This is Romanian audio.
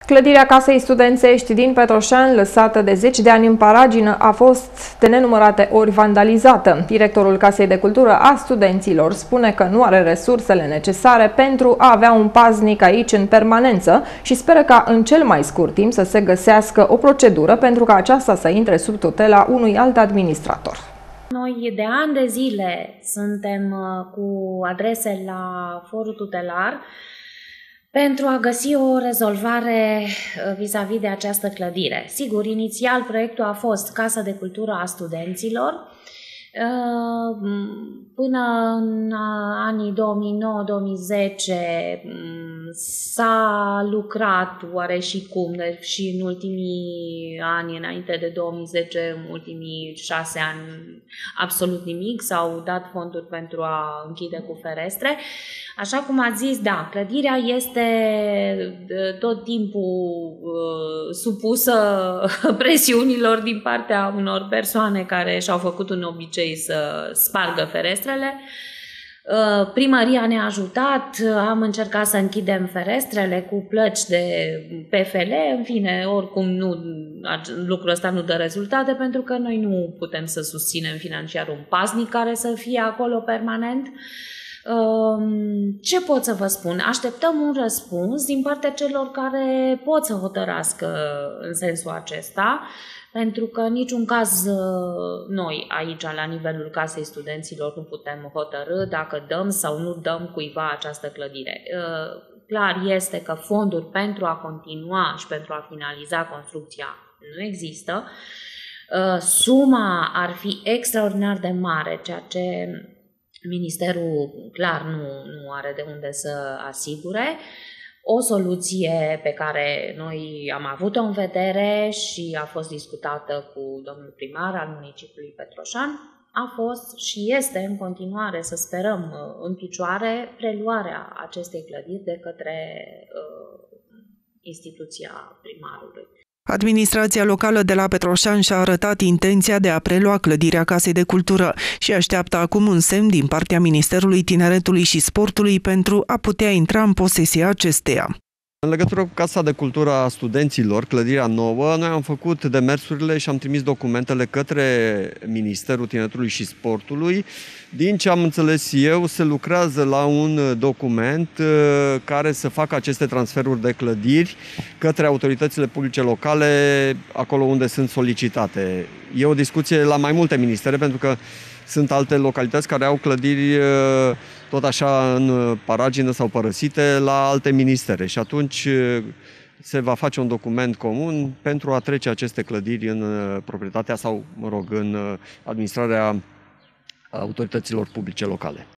Clădirea Casei Studențești din Petroșani, lăsată de zeci de ani în paragină, a fost de nenumărate ori vandalizată. Directorul Casei de Cultură a Studenților spune că nu are resursele necesare pentru a avea un paznic aici în permanență și speră ca în cel mai scurt timp să se găsească o procedură pentru ca aceasta să intre sub tutela unui alt administrator. Noi de ani de zile suntem cu adrese la forul tutelar pentru a găsi o rezolvare vis-a-vis de această clădire. Sigur, inițial proiectul a fost Casa de Cultură a Studenților. Până în anii 2009-2010 s-a lucrat oare și cum, și în ultimii ani, înainte de 2010, în ultimii 6 ani, absolut nimic, s-au dat fonduri pentru a închide cu ferestre. Așa cum ați zis, da, clădirea este tot timpul supusă presiunilor din partea unor persoane care și-au făcut un obicei să spargă ferestrele. Primăria ne-a ajutat, am încercat să închidem ferestrele cu plăci de PFL, în fine, oricum lucrul ăsta nu dă rezultate pentru că noi nu putem să susținem financiar un paznic care să fie acolo permanent. Ce pot să vă spun? Așteptăm un răspuns din partea celor care pot să hotărască în sensul acesta, pentru că în niciun caz noi aici, la nivelul Casei Studenților, nu putem hotărî dacă dăm sau nu dăm cuiva această clădire. Clar este că fonduri pentru a continua și pentru a finaliza construcția nu există. Suma ar fi extraordinar de mare, ceea ce Ministerul clar nu are de unde să asigure. O soluție pe care noi am avut-o în vedere și a fost discutată cu domnul primar al municipiului Petroșani a fost și este în continuare, să sperăm, în picioare preluarea acestei clădiri de către instituția primarului. Administrația locală de la Petroșani și-a arătat intenția de a prelua clădirea Casei de Cultură și așteaptă acum un semn din partea Ministerului Tineretului și Sportului pentru a putea intra în posesia acesteia. În legătură cu Casa de Cultură a Studenților, clădirea nouă, noi am făcut demersurile și am trimis documentele către Ministerul Tineretului și Sportului. Din ce am înțeles eu, se lucrează la un document care să facă aceste transferuri de clădiri către autoritățile publice locale, acolo unde sunt solicitate. E o discuție la mai multe ministere, pentru că sunt alte localități care au clădiri tot așa în paragină sau părăsite la alte ministere și atunci se va face un document comun pentru a trece aceste clădiri în proprietatea sau, mă rog, în administrarea autorităților publice locale.